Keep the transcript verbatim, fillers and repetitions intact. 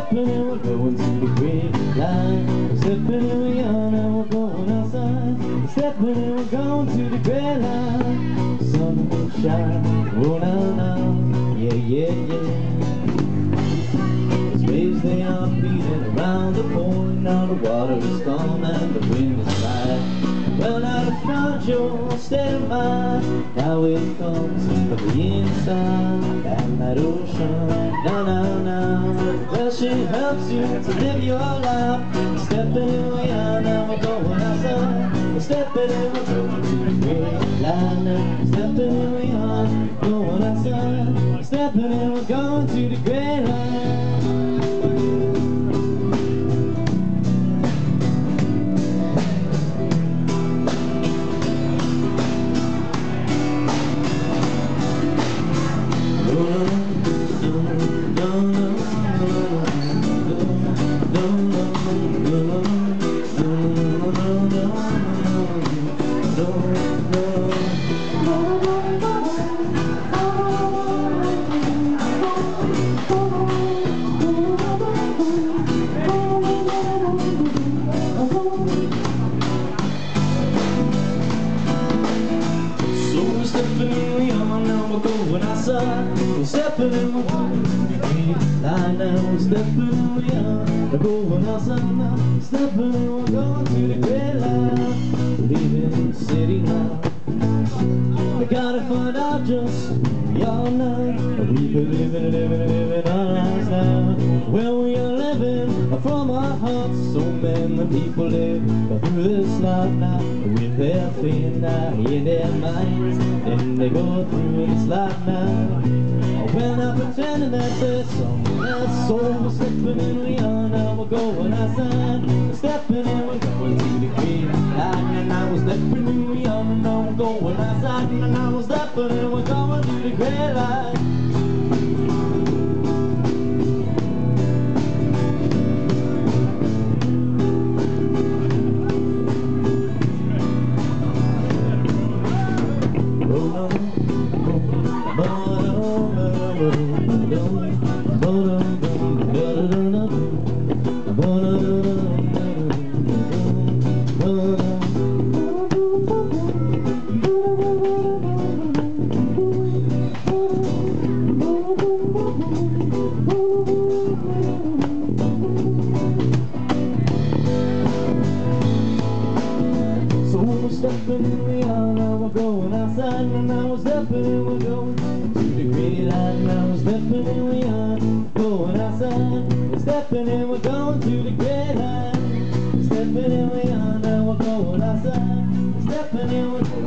stepping in, we're going to the great line. We're stepping in, we're young and we're going outside. We're stepping in, we're going to the great line. The sun will shine, oh now now, yeah yeah yeah. Those waves they are beating around the point. Now the water is calm and the wind is right. Well now to find your state of mind, how it comes from the inside, and that ocean, now, now, now. Well she helps you to live your life. Stepping in, we are now, we're going outside. We're stepping in, we're going to the great line now. Stepping in, we are going outside. We're stepping in, we're going to the great line. We're stepping in, we're going to the great line now. We're stepping in, we are, we're going outside now. We're stepping in, we're going to the great line. Leaving the city now. We gotta find out just who we are now. We could live it, live it, live it our lives now. Well, we are living from our hearts. So many people live through this life now with their fear now in their minds. Then they go through this life now. We're not pretending that there's someone else. So we're stepping in, we are now, we're going outside. We're stepping in, we're going to the great line. And now we're stepping in, we are now, we're going outside. And now we're stepping in, we're going to the great line. Stepping in, we are now, we're going outside. And now we're stepping in, we're going to the great line. Now we're stepping in, we are going outside. We're stepping in, we're going to the great line. We're stepping in, we are now, we're going outside. We're stepping in, we're